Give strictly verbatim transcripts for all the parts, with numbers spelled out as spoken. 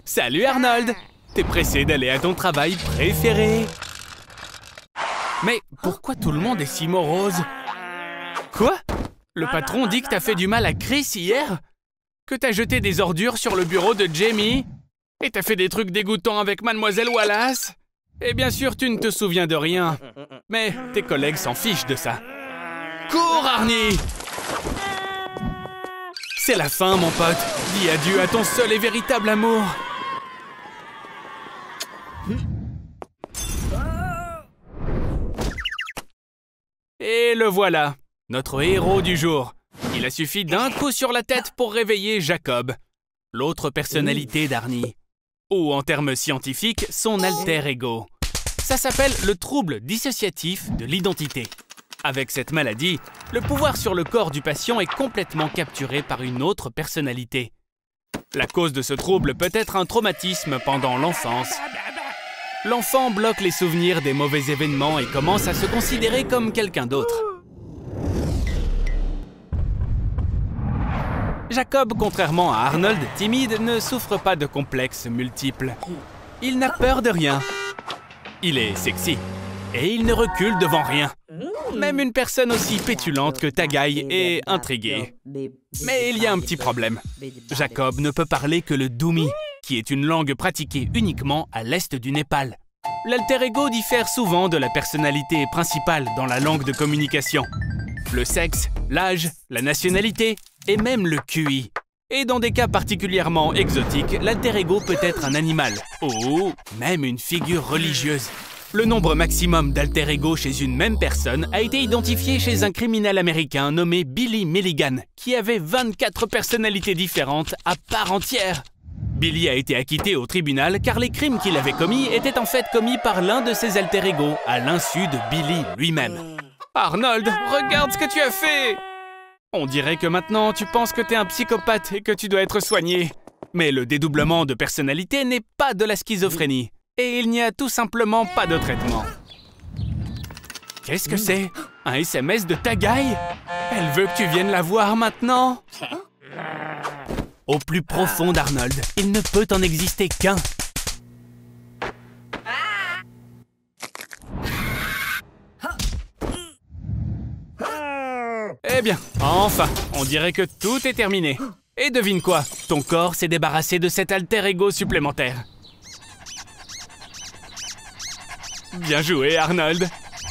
Salut Arnold! T'es pressé d'aller à ton travail préféré? Mais pourquoi tout le monde est si morose? Quoi? Le patron dit que t'as fait du mal à Chris hier? Que t'as jeté des ordures sur le bureau de Jamie? Et t'as fait des trucs dégoûtants avec Mademoiselle Wallace? Et bien sûr, tu ne te souviens de rien. Mais tes collègues s'en fichent de ça. Cours, Arnie! C'est la fin, mon pote. Dis adieu à ton seul et véritable amour. Et le voilà, notre héros du jour. Il a suffi d'un coup sur la tête pour réveiller Jacob, l'autre personnalité d'Arnie. Ou en termes scientifiques, son alter ego. Ça s'appelle le trouble dissociatif de l'identité. Avec cette maladie, le pouvoir sur le corps du patient est complètement capturé par une autre personnalité. La cause de ce trouble peut être un traumatisme pendant l'enfance. L'enfant bloque les souvenirs des mauvais événements et commence à se considérer comme quelqu'un d'autre. Jacob, contrairement à Arnold, timide, ne souffre pas de complexes multiples. Il n'a peur de rien. Il est sexy. Et il ne recule devant rien. Même une personne aussi pétulante que Tagay est intriguée. Mais il y a un petit problème. Jacob ne peut parler que le Dumi, qui est une langue pratiquée uniquement à l'est du Népal. L'alter ego diffère souvent de la personnalité principale dans la langue de communication. Le sexe, l'âge, la nationalité et même le Q I. Et dans des cas particulièrement exotiques, l'alter ego peut être un animal ou même une figure religieuse. Le nombre maximum d'alter ego chez une même personne a été identifié chez un criminel américain nommé Billy Milligan, qui avait vingt-quatre personnalités différentes à part entière. Billy a été acquitté au tribunal car les crimes qu'il avait commis étaient en fait commis par l'un de ses alter ego, à l'insu de Billy lui-même. Arnold, regarde ce que tu as fait! On dirait que maintenant tu penses que t'es un psychopathe et que tu dois être soigné. Mais le dédoublement de personnalité n'est pas de la schizophrénie. Et il n'y a tout simplement pas de traitement. Qu'est-ce que c'est? Un S M S de Tagay? Elle veut que tu viennes la voir maintenant? Au plus profond d'Arnold, il ne peut en exister qu'un. Eh bien, enfin, on dirait que tout est terminé. Et devine quoi? Ton corps s'est débarrassé de cet alter ego supplémentaire. Bien joué, Arnold.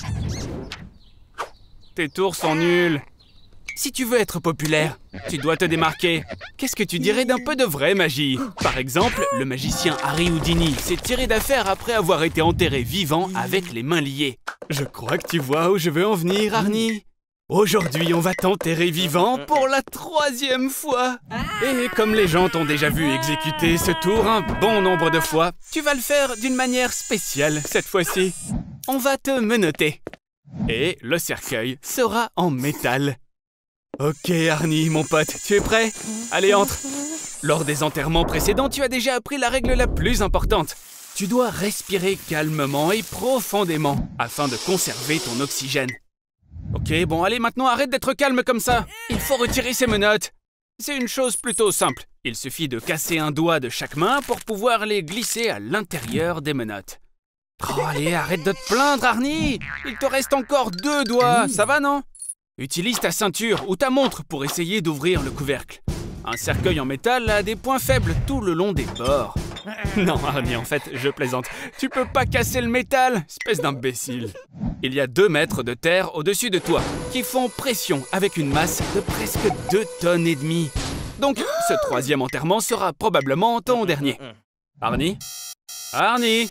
Tes tours sont nuls. Si tu veux être populaire, tu dois te démarquer. Qu'est-ce que tu dirais d'un peu de vraie magie? Par exemple, le magicien Harry Houdini s'est tiré d'affaire après avoir été enterré vivant avec les mains liées. Je crois que tu vois où je veux en venir, Arnie. Aujourd'hui, on va t'enterrer vivant pour la troisième fois. Et comme les gens t'ont déjà vu exécuter ce tour un bon nombre de fois, tu vas le faire d'une manière spéciale cette fois-ci. On va te menotter. Et le cercueil sera en métal. Ok, Arnie, mon pote, tu es prêt? Allez, entre. Lors des enterrements précédents, tu as déjà appris la règle la plus importante. Tu dois respirer calmement et profondément afin de conserver ton oxygène. Ok, bon, allez, maintenant arrête d'être calme comme ça. Il faut retirer ces menottes. C'est une chose plutôt simple. Il suffit de casser un doigt de chaque main pour pouvoir les glisser à l'intérieur des menottes. Oh, allez, arrête de te plaindre, Arnie. Il te reste encore deux doigts, ça va, non? Utilise ta ceinture ou ta montre pour essayer d'ouvrir le couvercle. Un cercueil en métal a des points faibles tout le long des bords. Non, Arnie, en fait, je plaisante. Tu peux pas casser le métal, espèce d'imbécile. Il y a deux mètres de terre au-dessus de toi qui font pression avec une masse de presque deux tonnes et demie. Donc, ce troisième enterrement sera probablement ton dernier. Arnie? Arnie?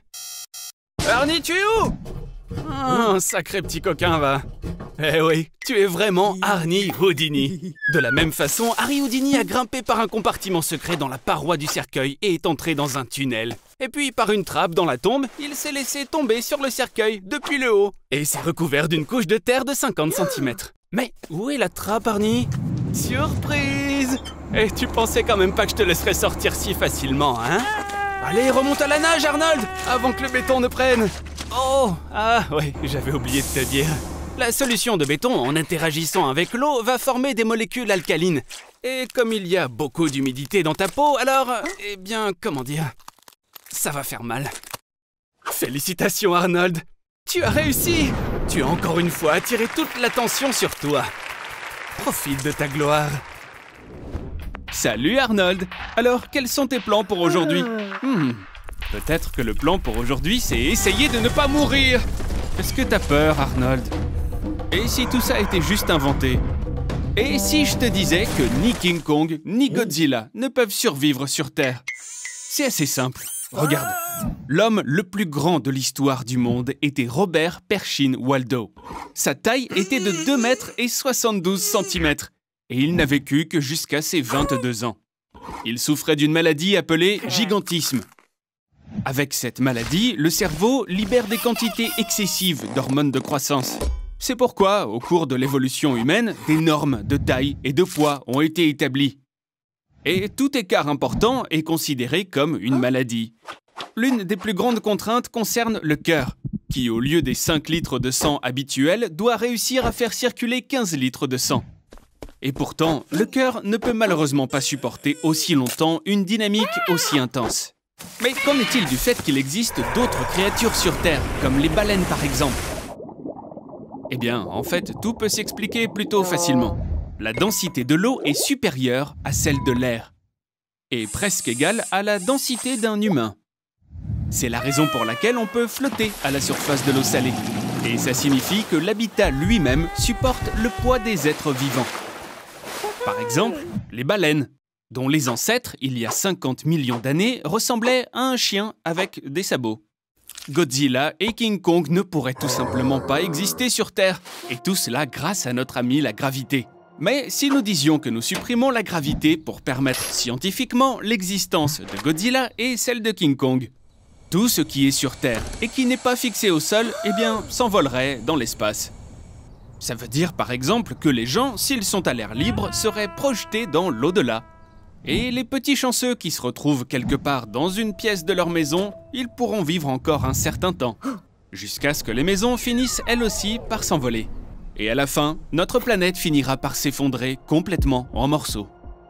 Arnie, tu es où? Un sacré petit coquin, va. Eh oui, tu es vraiment Arnie Houdini. De la même façon, Harry Houdini a grimpé par un compartiment secret dans la paroi du cercueil et est entré dans un tunnel. Et puis, par une trappe dans la tombe, il s'est laissé tomber sur le cercueil depuis le haut. Et s'est recouvert d'une couche de terre de cinquante centimètres. Mais où est la trappe, Arnie? Surprise! Et tu pensais quand même pas que je te laisserais sortir si facilement, hein? Allez, remonte à la nage, Arnold, avant que le béton ne prenne. Oh, ah, ouais, j'avais oublié de te dire. La solution de béton, en interagissant avec l'eau, va former des molécules alcalines. Et comme il y a beaucoup d'humidité dans ta peau, alors, eh bien, comment dire, ça va faire mal. Félicitations, Arnold. Tu as réussi. Tu as encore une fois attiré toute l'attention sur toi. Profite de ta gloire. Salut, Arnold. Alors, quels sont tes plans pour aujourd'hui? hmm. Peut-être que le plan pour aujourd'hui, c'est essayer de ne pas mourir. Est-ce que t'as peur, Arnold? Et si tout ça était juste inventé? Et si je te disais que ni King Kong, ni Godzilla ne peuvent survivre sur Terre? C'est assez simple. Regarde. L'homme le plus grand de l'histoire du monde était Robert Pershing Waldo. Sa taille était de deux mètres et soixante-douze centimètres. Et il n'a vécu que jusqu'à ses vingt-deux ans. Il souffrait d'une maladie appelée gigantisme. Avec cette maladie, le cerveau libère des quantités excessives d'hormones de croissance. C'est pourquoi, au cours de l'évolution humaine, des normes de taille et de poids ont été établies. Et tout écart important est considéré comme une maladie. L'une des plus grandes contraintes concerne le cœur, qui, au lieu des cinq litres de sang habituels, doit réussir à faire circuler quinze litres de sang. Et pourtant, le cœur ne peut malheureusement pas supporter aussi longtemps une dynamique aussi intense. Mais qu'en est-il du fait qu'il existe d'autres créatures sur Terre, comme les baleines par exemple? Eh bien, en fait, tout peut s'expliquer plutôt facilement. La densité de l'eau est supérieure à celle de l'air, et presque égale à la densité d'un humain. C'est la raison pour laquelle on peut flotter à la surface de l'eau salée. Et ça signifie que l'habitat lui-même supporte le poids des êtres vivants. Par exemple, les baleines, dont les ancêtres, il y a cinquante millions d'années, ressemblaient à un chien avec des sabots. Godzilla et King Kong ne pourraient tout simplement pas exister sur Terre, et tout cela grâce à notre ami la gravité. Mais si nous disions que nous supprimons la gravité pour permettre scientifiquement l'existence de Godzilla et celle de King Kong, tout ce qui est sur Terre et qui n'est pas fixé au sol, eh bien, s'envolerait dans l'espace. Ça veut dire par exemple que les gens, s'ils sont à l'air libre, seraient projetés dans l'au-delà. Et les petits chanceux qui se retrouvent quelque part dans une pièce de leur maison, ils pourront vivre encore un certain temps, jusqu'à ce que les maisons finissent elles aussi par s'envoler. Et à la fin, notre planète finira par s'effondrer complètement en morceaux.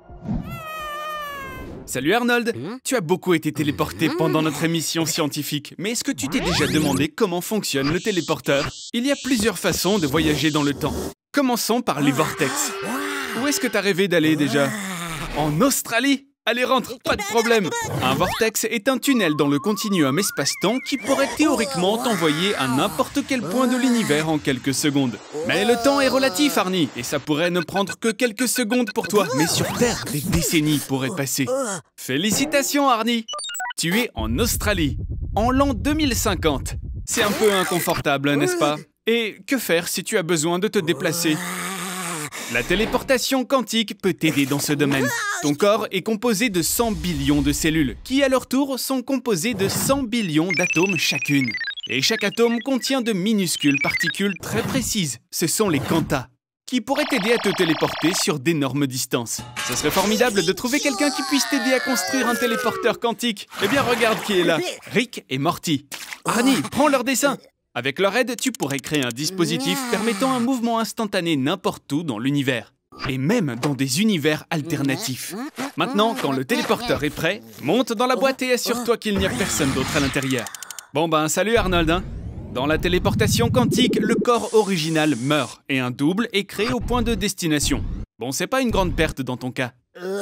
Salut Arnold, tu as beaucoup été téléporté pendant notre émission scientifique, mais est-ce que tu t'es déjà demandé comment fonctionne le téléporteur? Il y a plusieurs façons de voyager dans le temps. Commençons par les vortex. Où est-ce que t'as rêvé d'aller déjà? En Australie? Allez, rentre, pas de problème. Un vortex est un tunnel dans le continuum espace-temps qui pourrait théoriquement t'envoyer à n'importe quel point de l'univers en quelques secondes. Mais le temps est relatif, Arnie, et ça pourrait ne prendre que quelques secondes pour toi. Mais sur Terre, des décennies pourraient passer. Félicitations, Arnie! Tu es en Australie, en l'an deux mille cinquante. C'est un peu inconfortable, n'est-ce pas? Et que faire si tu as besoin de te déplacer? La téléportation quantique peut t'aider dans ce domaine. Ton corps est composé de cent billions de cellules, qui à leur tour sont composées de cent billions d'atomes chacune. Et chaque atome contient de minuscules particules très précises. Ce sont les quantas, qui pourraient t'aider à te téléporter sur d'énormes distances. Ce serait formidable de trouver quelqu'un qui puisse t'aider à construire un téléporteur quantique. Eh bien, regarde qui est là. Rick et Morty. Arnie, prends leur dessin. Avec leur aide, tu pourrais créer un dispositif permettant un mouvement instantané n'importe où dans l'univers. Et même dans des univers alternatifs. Maintenant, quand le téléporteur est prêt, monte dans la boîte et assure-toi qu'il n'y a personne d'autre à l'intérieur. Bon ben, salut Arnold, hein. Dans la téléportation quantique, le corps original meurt et un double est créé au point de destination. Bon, c'est pas une grande perte dans ton cas.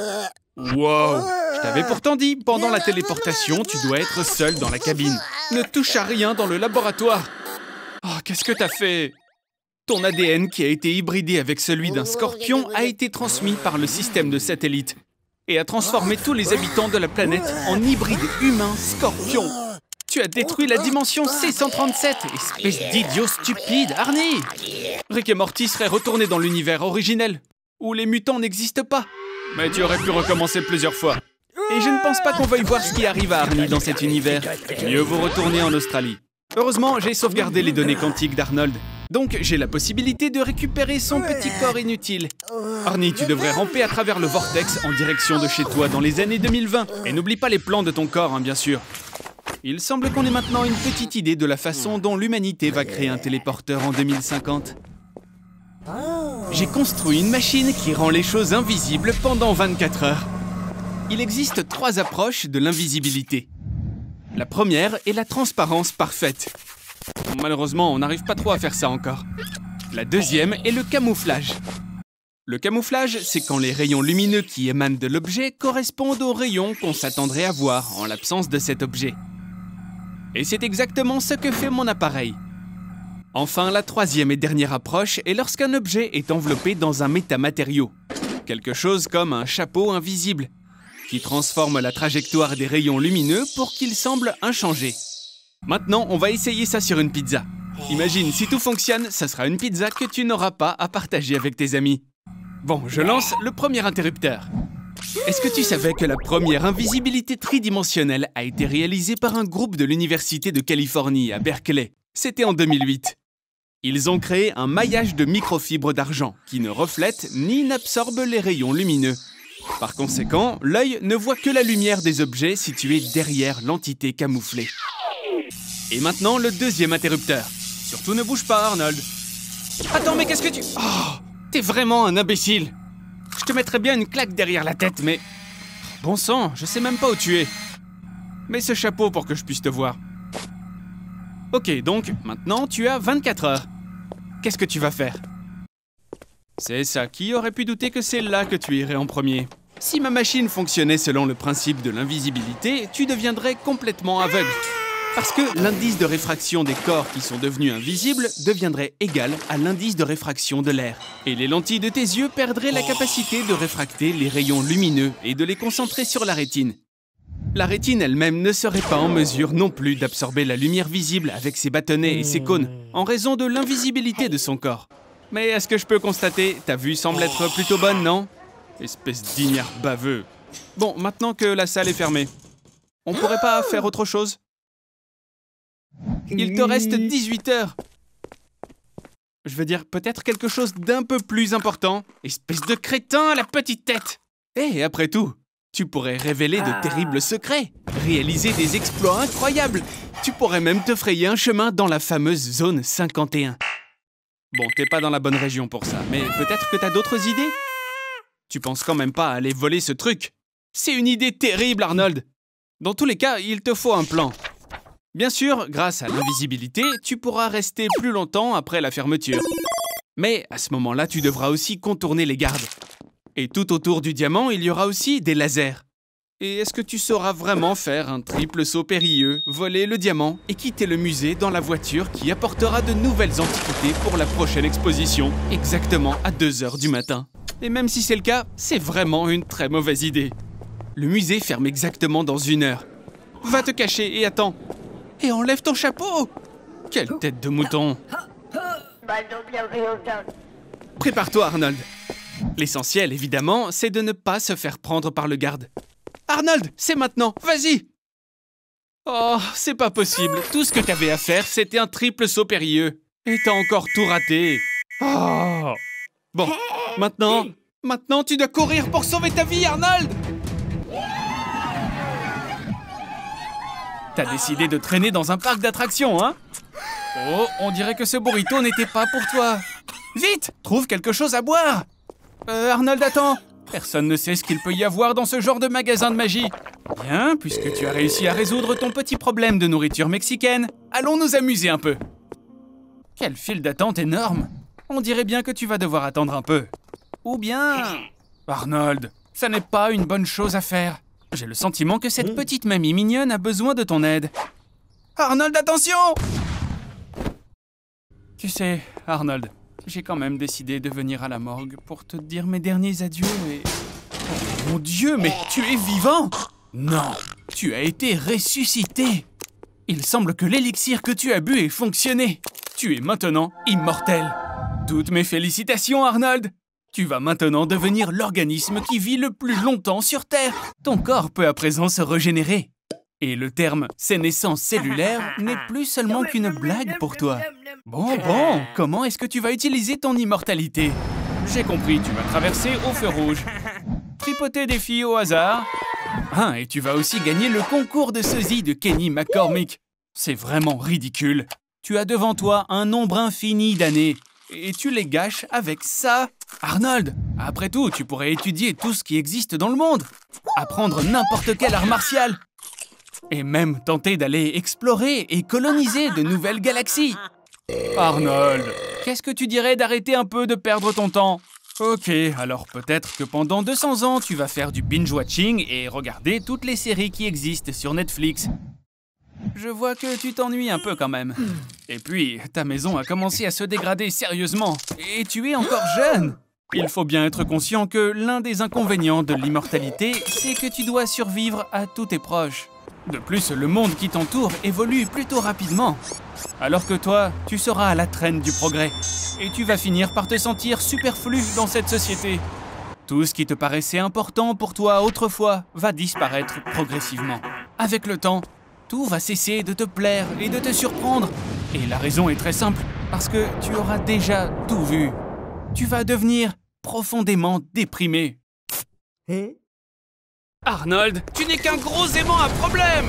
Wow! Je t'avais pourtant dit, pendant la téléportation, tu dois être seul dans la cabine. Ne touche à rien dans le laboratoire. Oh, qu'est-ce que t'as fait? Ton A D N qui a été hybridé avec celui d'un scorpion a été transmis par le système de satellite et a transformé tous les habitants de la planète en hybrides humains scorpions. Tu as détruit la dimension C cent trente-sept, espèce d'idiot stupide, Arnie! Rick et Morty seraient retournés dans l'univers originel, où les mutants n'existent pas. Mais tu aurais pu recommencer plusieurs fois. Et je ne pense pas qu'on veuille voir ce qui arrive à Arnie dans cet univers. Mieux vous retourner en Australie. Heureusement, j'ai sauvegardé les données quantiques d'Arnold. Donc, j'ai la possibilité de récupérer son petit corps inutile. Arnie, tu devrais ramper à travers le vortex en direction de chez toi dans les années deux mille vingt. Et n'oublie pas les plans de ton corps, hein, bien sûr. Il semble qu'on ait maintenant une petite idée de la façon dont l'humanité va créer un téléporteur en deux mille cinquante. J'ai construit une machine qui rend les choses invisibles pendant vingt-quatre heures. Il existe trois approches de l'invisibilité. La première est la transparence parfaite. Malheureusement, on n'arrive pas trop à faire ça encore. La deuxième est le camouflage. Le camouflage, c'est quand les rayons lumineux qui émanent de l'objet correspondent aux rayons qu'on s'attendrait à voir en l'absence de cet objet. Et c'est exactement ce que fait mon appareil. Enfin, la troisième et dernière approche est lorsqu'un objet est enveloppé dans un métamatériau. Quelque chose comme un chapeau invisible, qui transforme la trajectoire des rayons lumineux pour qu'ils semblent inchangés. Maintenant, on va essayer ça sur une pizza. Imagine, si tout fonctionne, ça sera une pizza que tu n'auras pas à partager avec tes amis. Bon, je lance le premier interrupteur. Est-ce que tu savais que la première invisibilité tridimensionnelle a été réalisée par un groupe de l'Université de Californie à Berkeley? C'était en deux mille huit. Ils ont créé un maillage de microfibres d'argent qui ne reflète ni n'absorbe les rayons lumineux. Par conséquent, l'œil ne voit que la lumière des objets situés derrière l'entité camouflée. Et maintenant, le deuxième interrupteur. Surtout ne bouge pas, Arnold. Attends, mais qu'est-ce que tu... Oh, t'es vraiment un imbécile. Je te mettrais bien une claque derrière la tête, mais... Bon sang, je sais même pas où tu es. Mets ce chapeau pour que je puisse te voir. Ok, donc, maintenant, tu as vingt-quatre heures. Qu'est-ce que tu vas faire? C'est ça, qui aurait pu douter que c'est là que tu irais en premier? Si ma machine fonctionnait selon le principe de l'invisibilité, tu deviendrais complètement aveugle. Parce que l'indice de réfraction des corps qui sont devenus invisibles deviendrait égal à l'indice de réfraction de l'air. Et les lentilles de tes yeux perdraient la capacité de réfracter les rayons lumineux et de les concentrer sur la rétine. La rétine elle-même ne serait pas en mesure non plus d'absorber la lumière visible avec ses bâtonnets et ses cônes, en raison de l'invisibilité de son corps. Mais est-ce que je peux constater, ta vue semble être plutôt bonne, non? Espèce d'ignare baveux. Bon, maintenant que la salle est fermée, on pourrait pas faire autre chose? Il te reste dix-huit heures. Je veux dire, peut-être quelque chose d'un peu plus important. Espèce de crétin à la petite tête. Et après tout, tu pourrais révéler de terribles secrets, réaliser des exploits incroyables. Tu pourrais même te frayer un chemin dans la fameuse zone cinquante et un. Bon, t'es pas dans la bonne région pour ça, mais peut-être que t'as d'autres idées? Tu penses quand même pas à aller voler ce truc? C'est une idée terrible, Arnold. Dans tous les cas, il te faut un plan. Bien sûr, grâce à l'invisibilité, tu pourras rester plus longtemps après la fermeture. Mais à ce moment-là, tu devras aussi contourner les gardes. Et tout autour du diamant, il y aura aussi des lasers. Et est-ce que tu sauras vraiment faire un triple saut périlleux, voler le diamant et quitter le musée dans la voiture qui apportera de nouvelles antiquités pour la prochaine exposition, exactement à deux heures du matin? Et même si c'est le cas, c'est vraiment une très mauvaise idée. Le musée ferme exactement dans une heure. Va te cacher et attends. Et enlève ton chapeau! Quelle tête de mouton! Prépare-toi, Arnold. L'essentiel, évidemment, c'est de ne pas se faire prendre par le garde. Arnold, c'est maintenant, vas-y! Oh, c'est pas possible. Tout ce que t'avais à faire, c'était un triple saut périlleux. Et t'as encore tout raté. Oh! Bon, maintenant, maintenant tu dois courir pour sauver ta vie, Arnold! T'as décidé de traîner dans un parc d'attractions, hein? Oh, on dirait que ce burrito n'était pas pour toi. Vite, trouve quelque chose à boire! Euh, Arnold, attends! Personne ne sait ce qu'il peut y avoir dans ce genre de magasin de magie. Bien, puisque tu as réussi à résoudre ton petit problème de nourriture mexicaine, allons nous amuser un peu. Quelle file d'attente énorme! On dirait bien que tu vas devoir attendre un peu. Ou bien... Arnold, ça n'est pas une bonne chose à faire. J'ai le sentiment que cette petite mamie mignonne a besoin de ton aide. Arnold, attention! Tu sais, Arnold, j'ai quand même décidé de venir à la morgue pour te dire mes derniers adieux et... Oh mon Dieu, mais tu es vivant! Non, tu as été ressuscité! Il semble que l'élixir que tu as bu ait fonctionné. Tu es maintenant immortel. Toutes mes félicitations, Arnold! Tu vas maintenant devenir l'organisme qui vit le plus longtemps sur Terre. Ton corps peut à présent se régénérer. Et le terme « sénescence cellulaire » n'est plus seulement qu'une blague pour toi. Bon, bon, comment est-ce que tu vas utiliser ton immortalité? J'ai compris, tu vas traverser au feu rouge. Tripoter des filles au hasard. Ah, et tu vas aussi gagner le concours de sosie de Kenny McCormick. C'est vraiment ridicule. Tu as devant toi un nombre infini d'années. Et tu les gâches avec ça. Arnold, après tout, tu pourrais étudier tout ce qui existe dans le monde. Apprendre n'importe quel art martial. et même tenter d'aller explorer et coloniser de nouvelles galaxies. Arnold, qu'est-ce que tu dirais d'arrêter un peu de perdre ton temps? Ok, alors peut-être que pendant deux cents ans, tu vas faire du binge-watching et regarder toutes les séries qui existent sur Netflix. Je vois que tu t'ennuies un peu quand même. Et puis, ta maison a commencé à se dégrader sérieusement. Et tu es encore jeune. Il faut bien être conscient que l'un des inconvénients de l'immortalité, c'est que tu dois survivre à tous tes proches. De plus, le monde qui t'entoure évolue plutôt rapidement. Alors que toi, tu seras à la traîne du progrès. Et tu vas finir par te sentir superflu dans cette société. Tout ce qui te paraissait important pour toi autrefois va disparaître progressivement. Avec le temps, tout va cesser de te plaire et de te surprendre. Et la raison est très simple, parce que tu auras déjà tout vu. Tu vas devenir profondément déprimé. Et Arnold, tu n'es qu'un gros aimant à problème!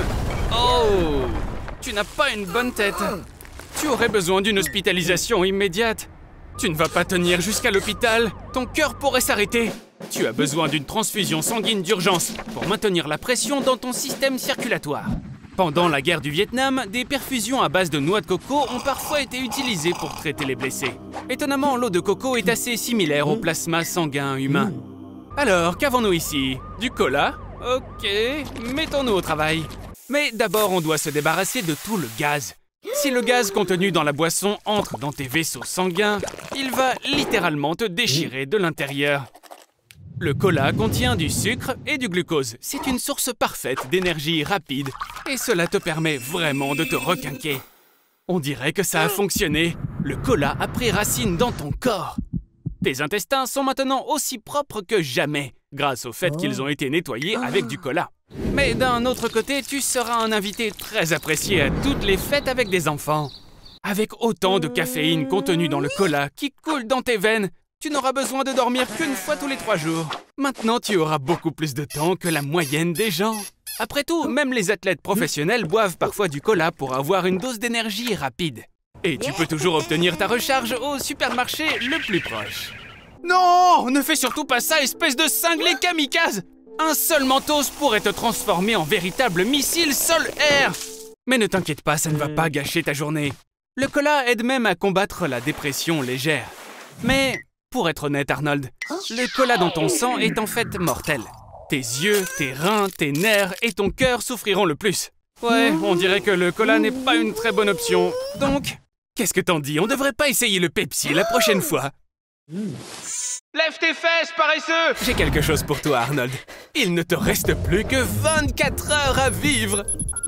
Oh! Tu n'as pas une bonne tête. Tu aurais besoin d'une hospitalisation immédiate. Tu ne vas pas tenir jusqu'à l'hôpital. Ton cœur pourrait s'arrêter. Tu as besoin d'une transfusion sanguine d'urgence pour maintenir la pression dans ton système circulatoire. Pendant la guerre du Vietnam, des perfusions à base de noix de coco ont parfois été utilisées pour traiter les blessés. Étonnamment, l'eau de coco est assez similaire au plasma sanguin humain. Alors, qu'avons-nous ici? Du cola? Ok, mettons-nous au travail. Mais d'abord, on doit se débarrasser de tout le gaz. Si le gaz contenu dans la boisson entre dans tes vaisseaux sanguins, il va littéralement te déchirer de l'intérieur. Le cola contient du sucre et du glucose. C'est une source parfaite d'énergie rapide et cela te permet vraiment de te requinquer. On dirait que ça a fonctionné. Le cola a pris racine dans ton corps. Tes intestins sont maintenant aussi propres que jamais, grâce au fait qu'ils ont été nettoyés avec du cola. Mais d'un autre côté, tu seras un invité très apprécié à toutes les fêtes avec des enfants. Avec autant de caféine contenue dans le cola qui coule dans tes veines, tu n'auras besoin de dormir qu'une fois tous les trois jours. Maintenant, tu auras beaucoup plus de temps que la moyenne des gens. Après tout, même les athlètes professionnels boivent parfois du cola pour avoir une dose d'énergie rapide. Et tu peux toujours obtenir ta recharge au supermarché le plus proche. Non! Ne fais surtout pas ça, espèce de cinglé kamikaze! Un seul Mentos pourrait te transformer en véritable missile sol-air! Mais ne t'inquiète pas, ça ne va pas gâcher ta journée. Le cola aide même à combattre la dépression légère. Mais, pour être honnête Arnold, le cola dans ton sang est en fait mortel. Tes yeux, tes reins, tes nerfs et ton cœur souffriront le plus. Ouais, on dirait que le cola n'est pas une très bonne option. Donc, qu'est-ce que t'en dis? On devrait pas essayer le Pepsi la prochaine fois. Lève tes fesses, paresseux! J'ai quelque chose pour toi, Arnold. Il ne te reste plus que vingt-quatre heures à vivre.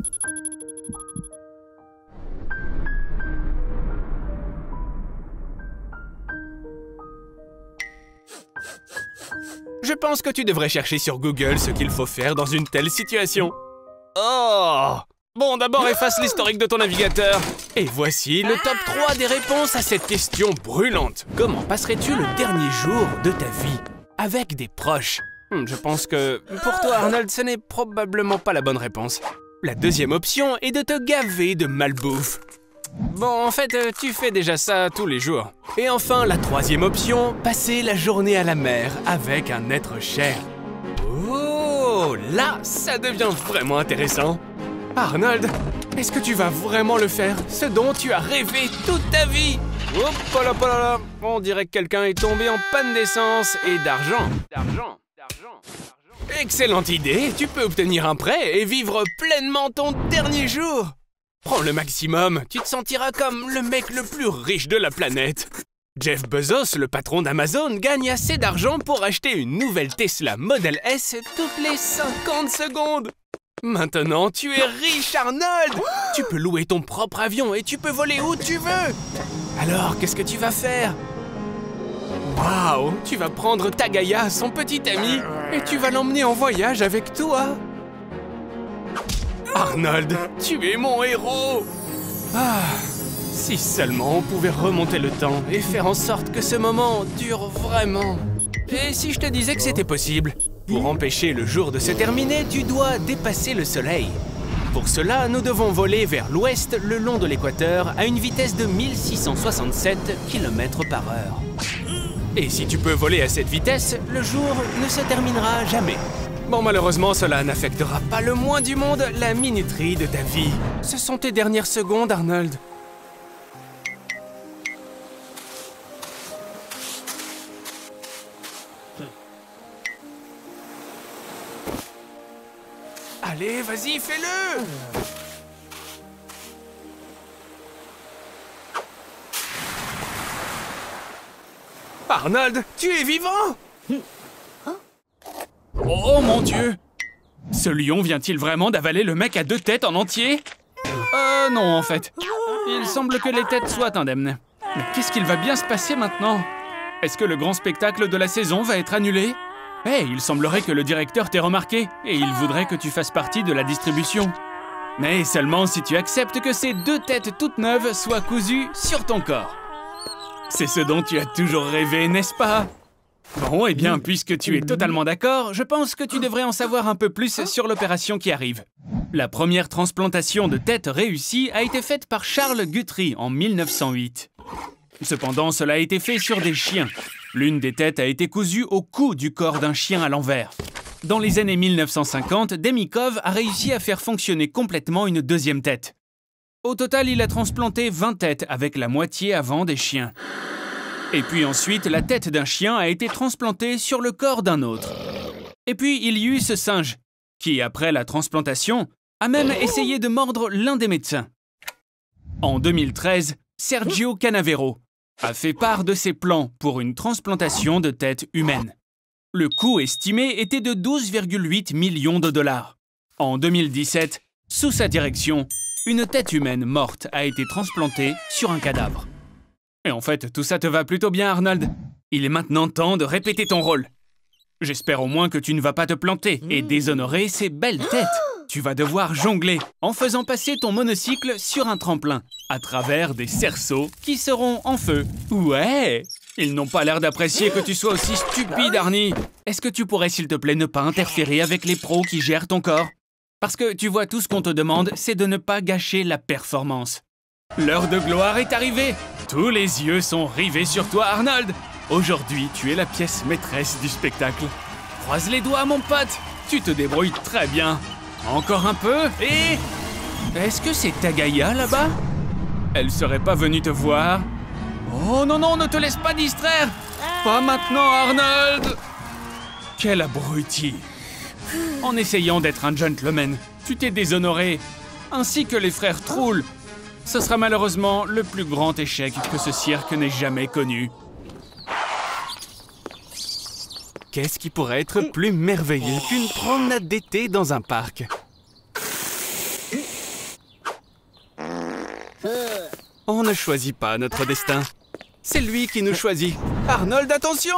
Je pense que tu devrais chercher sur Google ce qu'il faut faire dans une telle situation. Oh! Bon, d'abord efface l'historique de ton navigateur. Et voici le top trois des réponses à cette question brûlante. Comment passerais-tu le dernier jour de ta vie? Avec des proches. Hmm, je pense que pour toi, Arnold, ce n'est probablement pas la bonne réponse. La deuxième option est de te gaver de malbouffe. Bon, en fait, tu fais déjà ça tous les jours. Et enfin, la troisième option, passer la journée à la mer avec un être cher. Oh, là, ça devient vraiment intéressant. Arnold, est-ce que tu vas vraiment le faire, ce dont tu as rêvé toute ta vie? Hop là, là, là. On dirait que quelqu'un est tombé en panne d'essence et d'argent. D'argent, d'argent, d'argent. Excellente idée, tu peux obtenir un prêt et vivre pleinement ton dernier jour. Prends le maximum, tu te sentiras comme le mec le plus riche de la planète. Jeff Bezos, le patron d'Amazon, gagne assez d'argent pour acheter une nouvelle Tesla Model S toutes les cinquante secondes. Maintenant, tu es riche, Arnold! Tu peux louer ton propre avion et tu peux voler où tu veux! Alors, qu'est-ce que tu vas faire? Waouh! Tu vas prendre Tagaya, son petit ami, et tu vas l'emmener en voyage avec toi! Arnold, tu es mon héros! Ah! Si seulement on pouvait remonter le temps et faire en sorte que ce moment dure vraiment! Et si je te disais que c'était possible? Pour empêcher le jour de se terminer, tu dois dépasser le soleil. Pour cela, nous devons voler vers l'ouest le long de l'équateur à une vitesse de mille six cent soixante-sept kilomètres par heure. Et si tu peux voler à cette vitesse, le jour ne se terminera jamais. Bon, malheureusement, cela n'affectera pas le moins du monde la minuterie de ta vie. Ce sont tes dernières secondes, Arnold. Allez, vas-y, fais-le! Arnold, tu es vivant! Oh mon Dieu! Ce lion vient-il vraiment d'avaler le mec à deux têtes en entier? Euh, non, en fait. Il semble que les têtes soient indemnes. Mais qu'est-ce qu'il va bien se passer maintenant? Est-ce que le grand spectacle de la saison va être annulé? Eh, hey, il semblerait que le directeur t'ait remarqué et il voudrait que tu fasses partie de la distribution. Mais seulement si tu acceptes que ces deux têtes toutes neuves soient cousues sur ton corps. C'est ce dont tu as toujours rêvé, n'est-ce pas? Bon, eh bien, puisque tu es totalement d'accord, je pense que tu devrais en savoir un peu plus sur l'opération qui arrive. La première transplantation de tête réussie a été faite par Charles Guthrie en mille neuf cent huit. Cependant, cela a été fait sur des chiens. L'une des têtes a été cousue au cou du corps d'un chien à l'envers. Dans les années mille neuf cent cinquante, Demikov a réussi à faire fonctionner complètement une deuxième tête. Au total, il a transplanté vingt têtes avec la moitié avant des chiens. Et puis ensuite, la tête d'un chien a été transplantée sur le corps d'un autre. Et puis, il y eut ce singe, qui, après la transplantation, a même essayé de mordre l'un des médecins. En deux mille treize, Sergio Canavero a fait part de ses plans pour une transplantation de tête humaine. Le coût estimé était de douze virgule huit millions de dollars. En deux mille dix-sept, sous sa direction, une tête humaine morte a été transplantée sur un cadavre. Et en fait, tout ça te va plutôt bien, Arnold. Il est maintenant temps de répéter ton rôle. J'espère au moins que tu ne vas pas te planter et déshonorer ces belles têtes. Tu vas devoir jongler en faisant passer ton monocycle sur un tremplin, à travers des cerceaux qui seront en feu. Ouais! Ils n'ont pas l'air d'apprécier que tu sois aussi stupide, Arnie. Est-ce que tu pourrais, s'il te plaît, ne pas interférer avec les pros qui gèrent ton corps? Parce que tu vois, tout ce qu'on te demande, c'est de ne pas gâcher la performance. L'heure de gloire est arrivée. Tous les yeux sont rivés sur toi, Arnold. Aujourd'hui, tu es la pièce maîtresse du spectacle. Croise les doigts, mon pote. Tu te débrouilles très bien. Encore un peu, et... Est-ce que c'est Tagaya, là-bas? Elle serait pas venue te voir? Oh non, non, ne te laisse pas distraire! Pas maintenant, Arnold! Quel abruti! En essayant d'être un gentleman, tu t'es déshonoré, ainsi que les frères Troul. Ce sera malheureusement le plus grand échec que ce cirque n'ait jamais connu. Qu'est-ce qui pourrait être plus merveilleux qu'une promenade d'été dans un parc? On ne choisit pas notre destin. C'est lui qui nous choisit. Arnold, attention!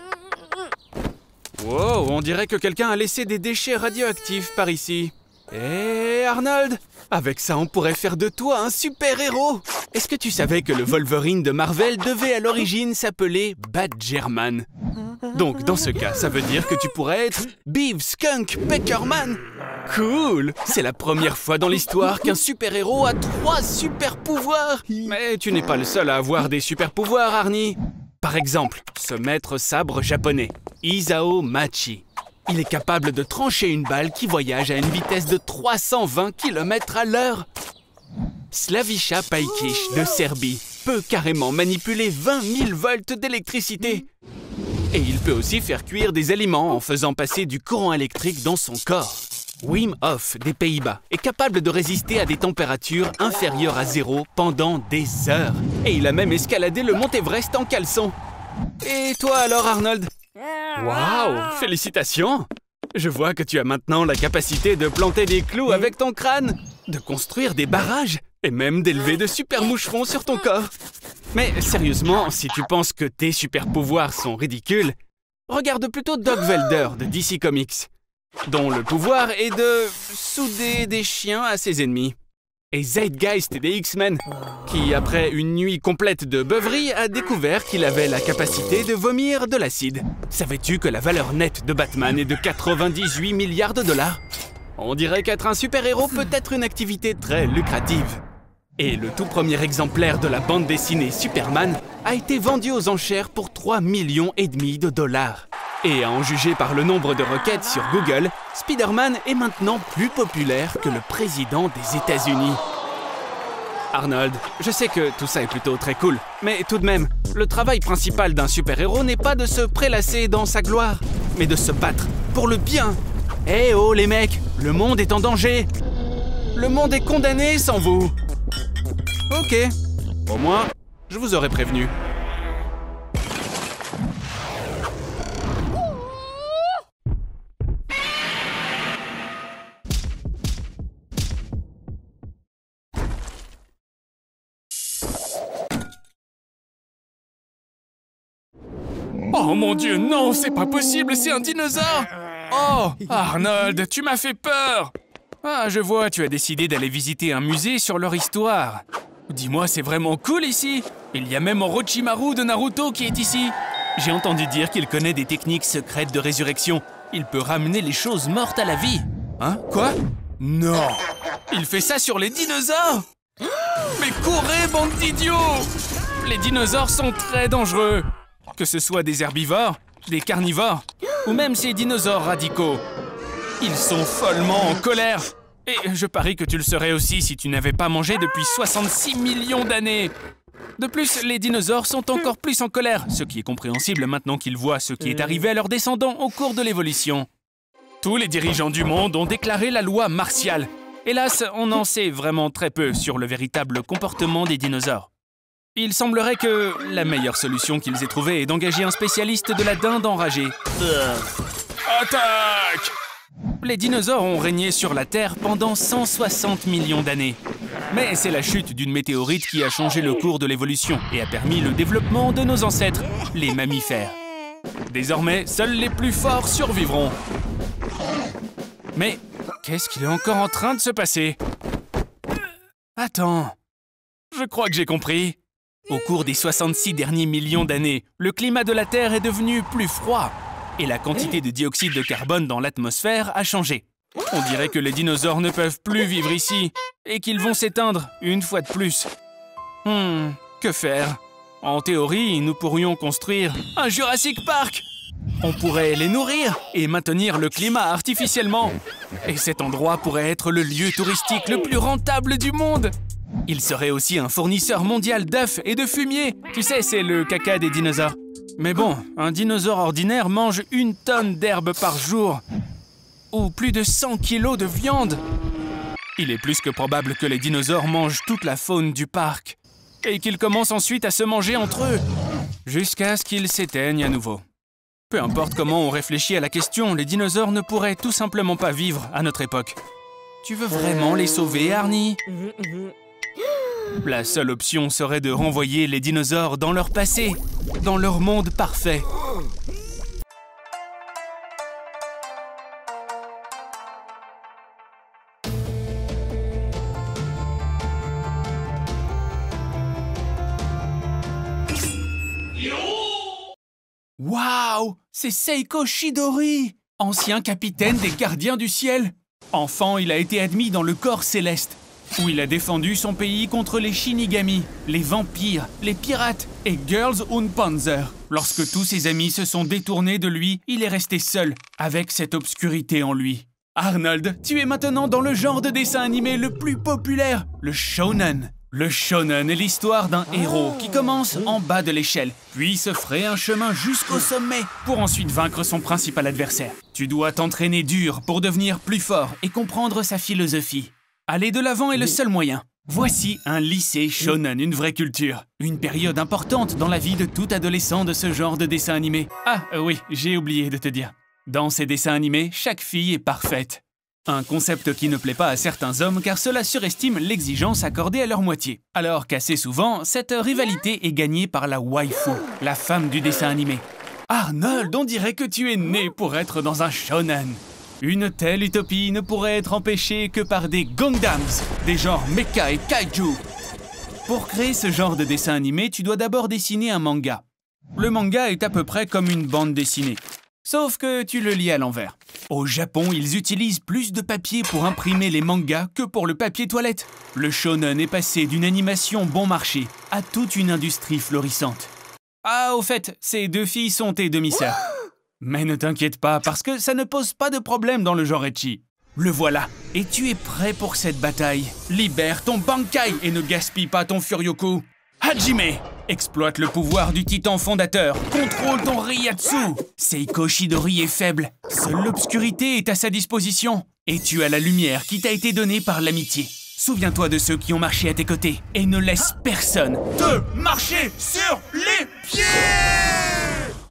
Wow, on dirait que quelqu'un a laissé des déchets radioactifs par ici. Hé, Arnold! Avec ça, on pourrait faire de toi un super-héros! Est-ce que tu savais que le Wolverine de Marvel devait à l'origine s'appeler Badgerman? Donc, dans ce cas, ça veut dire que tu pourrais être Beav Skunk Peckerman. Cool! C'est la première fois dans l'histoire qu'un super-héros a trois super-pouvoirs. Mais tu n'es pas le seul à avoir des super-pouvoirs, Arnie. Par exemple, ce maître sabre japonais, Isao Machi. Il est capable de trancher une balle qui voyage à une vitesse de trois cent vingt kilomètres à l'heure. Slaviša Pajkić de Serbie peut carrément manipuler vingt mille volts d'électricité. Et il peut aussi faire cuire des aliments en faisant passer du courant électrique dans son corps. Wim Hof des Pays-Bas est capable de résister à des températures inférieures à zéro pendant des heures. Et il a même escaladé le mont Everest en caleçon. Et toi alors, Arnold? Waouh, félicitations! Je vois que tu as maintenant la capacité de planter des clous avec ton crâne, de construire des barrages et même d'élever de super moucherons sur ton corps. Mais sérieusement, si tu penses que tes super pouvoirs sont ridicules, regarde plutôt Doc Velder de D C Comics, dont le pouvoir est de souder des chiens à ses ennemis. Et Zeitgeist des X-Men, qui, après une nuit complète de beuverie, a découvert qu'il avait la capacité de vomir de l'acide. Savais-tu que la valeur nette de Batman est de quatre-vingt-dix-huit milliards de dollars? On dirait qu'être un super-héros peut être une activité très lucrative. Et le tout premier exemplaire de la bande dessinée Superman a été vendu aux enchères pour trois millions et demi de dollars. Et à en juger par le nombre de requêtes sur Google, Spider-Man est maintenant plus populaire que le président des États-Unis. Arnold, je sais que tout ça est plutôt très cool, mais tout de même, le travail principal d'un super-héros n'est pas de se prélasser dans sa gloire, mais de se battre pour le bien. Eh oh les mecs, le monde est en danger. Le monde est condamné sans vous. Ok, au moins, je vous aurais prévenu. Oh mon Dieu, non, c'est pas possible, c'est un dinosaure! Oh, Arnold, tu m'as fait peur! Ah, je vois, tu as décidé d'aller visiter un musée sur leur histoire. Dis-moi, c'est vraiment cool ici. Il y a même Orochimaru de Naruto qui est ici. J'ai entendu dire qu'il connaît des techniques secrètes de résurrection. Il peut ramener les choses mortes à la vie. Hein? Quoi? Non! Il fait ça sur les dinosaures? Mais courez, bande d'idiots! Les dinosaures sont très dangereux. Que ce soit des herbivores, des carnivores, ou même ces dinosaures radicaux. Ils sont follement en colère. Et je parie que tu le serais aussi si tu n'avais pas mangé depuis soixante-six millions d'années. De plus, les dinosaures sont encore plus en colère, ce qui est compréhensible maintenant qu'ils voient ce qui est arrivé à leurs descendants au cours de l'évolution. Tous les dirigeants du monde ont déclaré la loi martiale. Hélas, on en sait vraiment très peu sur le véritable comportement des dinosaures. Il semblerait que la meilleure solution qu'ils aient trouvée est d'engager un spécialiste de la dinde enragée. Attaque! Les dinosaures ont régné sur la Terre pendant cent soixante millions d'années. Mais c'est la chute d'une météorite qui a changé le cours de l'évolution et a permis le développement de nos ancêtres, les mammifères. Désormais, seuls les plus forts survivront. Mais qu'est-ce qu'il est encore en train de se passer? Attends, je crois que j'ai compris. Au cours des soixante-six derniers millions d'années, le climat de la Terre est devenu plus froid et la quantité de dioxyde de carbone dans l'atmosphère a changé. On dirait que les dinosaures ne peuvent plus vivre ici et qu'ils vont s'éteindre une fois de plus. Hmm, que faire? En théorie, nous pourrions construire un Jurassic Park. On pourrait les nourrir et maintenir le climat artificiellement. Et cet endroit pourrait être le lieu touristique le plus rentable du monde. Il serait aussi un fournisseur mondial d'œufs et de fumier. Tu sais, c'est le caca des dinosaures. Mais bon, un dinosaure ordinaire mange une tonne d'herbe par jour. Ou plus de cent kilos de viande. Il est plus que probable que les dinosaures mangent toute la faune du parc. Et qu'ils commencent ensuite à se manger entre eux. Jusqu'à ce qu'ils s'éteignent à nouveau. Peu importe comment on réfléchit à la question, les dinosaures ne pourraient tout simplement pas vivre à notre époque. Tu veux vraiment les sauver, Arnie? La seule option serait de renvoyer les dinosaures dans leur passé, dans leur monde parfait. Waouh! C'est Seiko Chidori, ancien capitaine des Gardiens du Ciel. Enfant, il a été admis dans le corps céleste, où il a défendu son pays contre les Shinigami, les vampires, les pirates et Girls und Panzer. Lorsque tous ses amis se sont détournés de lui, il est resté seul, avec cette obscurité en lui. Arnold, tu es maintenant dans le genre de dessin animé le plus populaire, le shonen. Le shonen est l'histoire d'un héros qui commence en bas de l'échelle, puis se fraye un chemin jusqu'au sommet pour ensuite vaincre son principal adversaire. Tu dois t'entraîner dur pour devenir plus fort et comprendre sa philosophie. Aller de l'avant est le seul moyen. Voici un lycée shonen, une vraie culture. Une période importante dans la vie de tout adolescent de ce genre de dessin animé. Ah, euh, oui, j'ai oublié de te dire. Dans ces dessins animés, chaque fille est parfaite. Un concept qui ne plaît pas à certains hommes car cela surestime l'exigence accordée à leur moitié. Alors qu'assez souvent, cette rivalité est gagnée par la waifu, la femme du dessin animé. Arnold, on dirait que tu es né pour être dans un shonen. Une telle utopie ne pourrait être empêchée que par des Gundams, des genres mecha et kaiju. Pour créer ce genre de dessin animé, tu dois d'abord dessiner un manga. Le manga est à peu près comme une bande dessinée. Sauf que tu le lis à l'envers. Au Japon, ils utilisent plus de papier pour imprimer les mangas que pour le papier toilette. Le shonen est passé d'une animation bon marché à toute une industrie florissante. Ah, au fait, ces deux filles sont tes demi-sœurs. Mais ne t'inquiète pas, parce que ça ne pose pas de problème dans le genre ecchi. Le voilà, et tu es prêt pour cette bataille. Libère ton Bankai et ne gaspille pas ton Furyoku. Hajime, exploite le pouvoir du titan fondateur. Contrôle ton Ryatsu. Seiko Chidori est faible. Seule l'obscurité est à sa disposition. Et tu as la lumière qui t'a été donnée par l'amitié. Souviens-toi de ceux qui ont marché à tes côtés. Et ne laisse personne te marcher sur les pieds!